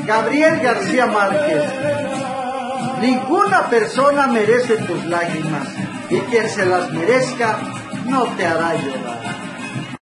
Gabriel García Márquez. Ninguna persona merece tus lágrimas y quien se las merezca no te hará llorar.